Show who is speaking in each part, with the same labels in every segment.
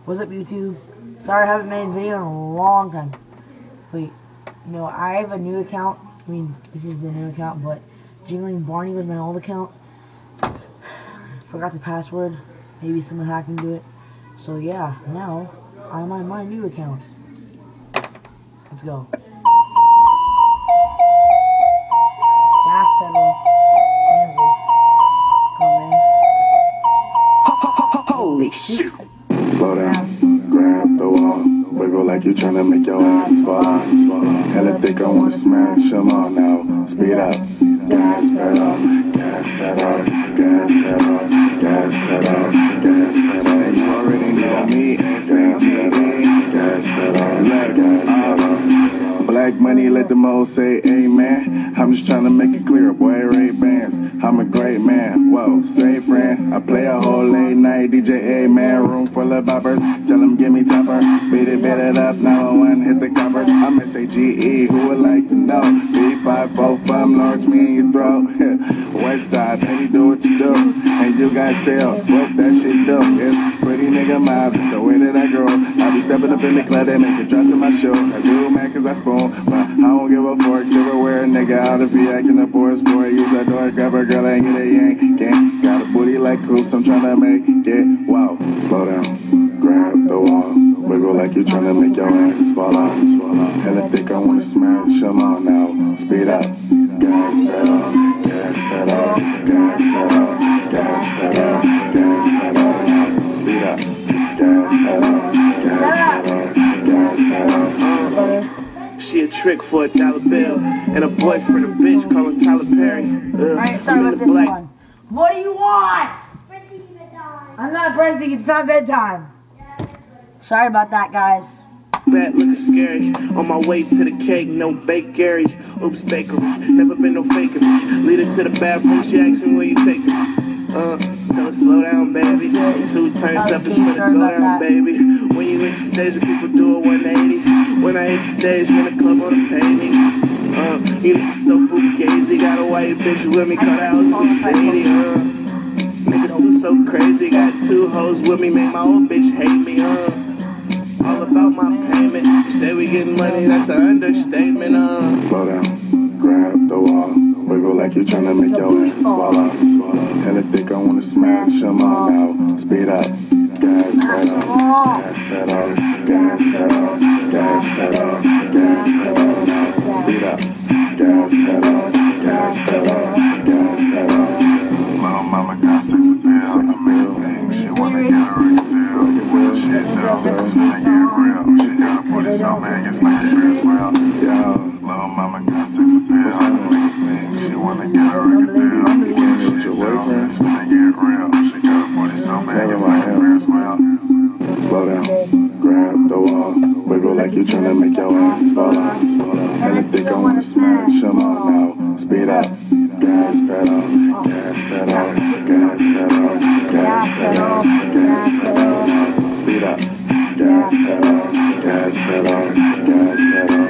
Speaker 1: What's up, YouTube? Sorry I haven't made a video in a long time. Wait, no, I have a new account. I mean, this is the new account, but Jingling Barney was my old account. Forgot the password. Maybe someone hacked into it. So yeah, now I'm on my new account. Let's go. Gas pedal. Damsel. Come in.
Speaker 2: Holy shit.
Speaker 3: Slow down, grab the wall, wiggle like you're trying to make your ass fall. Hella thick, I wanna smash them all now. Speed up, gas pedal, gas pedal, gas pedal, gas pedal, gas pedal. And you already know me, gas pedal, gas pedal, gas pedal. Black money, let them all say amen. I'm just trying to make it clear, boy, Ray-Bans. I'm a great man, whoa, say friend. I play a whole late night DJ, amen. Room full of boppers, tell them give me topper. Beat it up, 911, hit the coppers. I'm S-A-G-E, who would like to know? B545, large me in your throat. West side, baby, do what you do. And you got tail, what that shit do. It's pretty nigga mob, it's the way that I grow. I be stepping up in the club, they make it drop to my show. I do, man, cause I spoon, but I don't give a fork. Silverware, nigga, out of be acting up for a sport. Use that door, grab a girl, ain't get a yank. Can't, got a booty like hoops, I'm trying to make it. Wow, slow down, grab the wall, wiggle like you're trying to make your ass fall off. Hella thick, I wanna smash them all now. Speed up, gas pedal, gas pedal, gas pedal, gas pedal, gas pedal. Speed up, gas pedal, gas pedal, gas pedal.
Speaker 2: She a trick for $1 bill, and a boyfriend a bitch call him Tyler Perry.
Speaker 1: Alright, sorry about this one. What do you want? I'm not renting, it's not bedtime. Sorry about that, guys.
Speaker 2: Bad looking scary. On my way to the cake, no bakery. Oops, bakery. Never been no fakery. Lead her to the bathroom, she asks me where you take her. Tell her slow down, baby. I'm 2 times up, it's finna go down, baby. When you hit the stage, when people do a 180. When I hit the stage, when the club wanna pay me. You look so fugazi. Got a white bitch with me, call the house and shady. Niggas so crazy. Got 2 hoes with me, make my old bitch hate me. All about my payment. You say we getting money, that's an understatement.
Speaker 3: Slow down, grab the wall, wiggle like you're trying to make your ass fall off. Hella thick, I wanna smash them all now. Speed up, gas pedal, gas pedal, gas pedal, gas pedal, gas pedal. Speed up, gas pedal, gas pedal, gas pedal. Little mama got sex appeal to make her sing. She wanna get a record deal. What the shit do? It's finna get real. She got a booty so big, it's like a Ferris wheel. Yo, little mama got sex appeal to make her sing. She wanna get a record deal. What the shit do? It's finna get real. She got a booty so big, it's like a Ferris wheel. Slow down, grab the wall, wiggle like you're trying to make your ass fall off. Hella thick, I wanna smash them all now. Speed up, gas pedal, gas pedal, gas pedal, gas pedal, gas pedal. Speed up, gas pedal, gas pedal, gas pedal.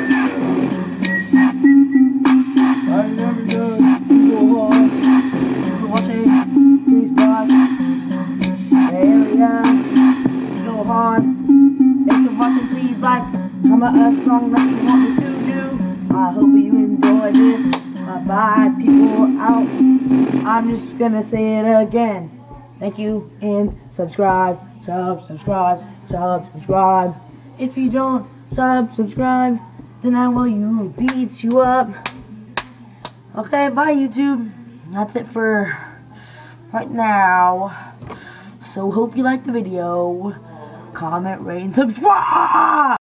Speaker 1: I never done go on. Thanks for watching. Please watch. There we go on. Thanks for watching. Please like, comment a song that you want me to do. I hope you enjoy this. Bye, people out. I'm just gonna say it again. Thank you, and subscribe, subscribe. If you don't subscribe, then I will beat you up. Okay, bye, YouTube. That's it for right now. So hope you liked the video. Comment, rate, and subscribe.